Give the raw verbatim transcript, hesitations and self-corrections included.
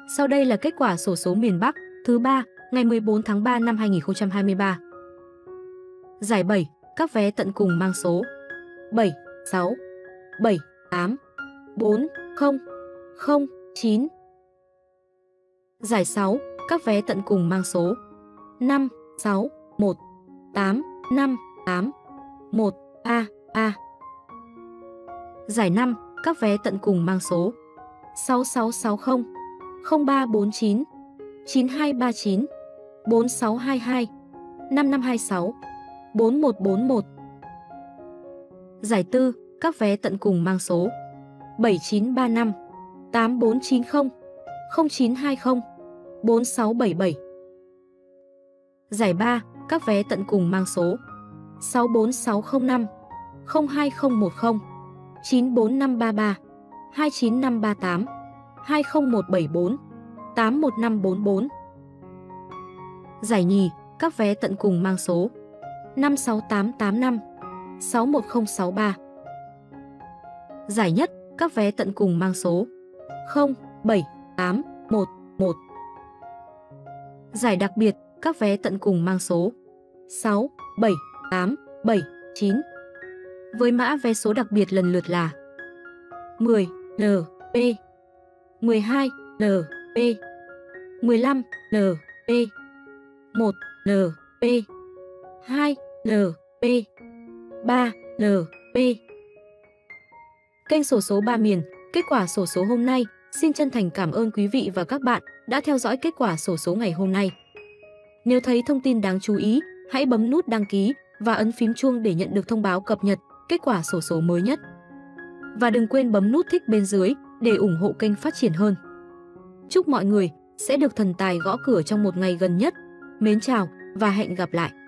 Sau đây là kết quả xổ số miền Bắc thứ ba, ngày mười bốn tháng ba năm hai nghìn không trăm hai mươi ba. Giải bảy, các vé tận cùng mang số bảy, sáu, bảy, tám, bốn, không, không, chín. Giải sáu, các vé tận cùng mang số năm, sáu, một, tám, năm, tám, một, A, A. Giải năm, các vé tận cùng mang số sáu sáu sáu không, không ba bốn chín, chín hai ba chín, bốn sáu hai hai, năm năm hai sáu, bốn một bốn một. Giải tư, các vé tận cùng mang số bảy chín ba năm, tám bốn chín không, không chín hai không, bốn sáu bảy bảy. Giải ba, các vé tận cùng mang số sáu bốn sáu không năm, không hai không một không, chín bốn năm ba ba, hai chín năm ba tám, hai không một bảy bốn, tám một năm bốn bốn. Giải nhì, các vé tận cùng mang số năm sáu tám tám năm, sáu một không sáu ba. Giải nhất, các vé tận cùng mang số không bảy tám một một. Giải đặc biệt, các vé tận cùng mang số sáu bảy tám bảy chín. Với mã vé số đặc biệt lần lượt là mười L P, mười hai L P, mười lăm L P, một L P, hai L P, ba L P. Kênh xổ số ba miền, kết quả xổ số hôm nay. Xin chân thành cảm ơn quý vị và các bạn đã theo dõi kết quả xổ số ngày hôm nay. Nếu thấy thông tin đáng chú ý, hãy bấm nút đăng ký và ấn phím chuông để nhận được thông báo cập nhật kết quả xổ số mới nhất. Và đừng quên bấm nút thích bên dưới để ủng hộ kênh phát triển hơn. Chúc mọi người sẽ được thần tài gõ cửa trong một ngày gần nhất. Mến chào và hẹn gặp lại!